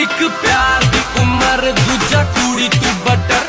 एक प्यार दी उम्र दूजा कुड़ी तू बटर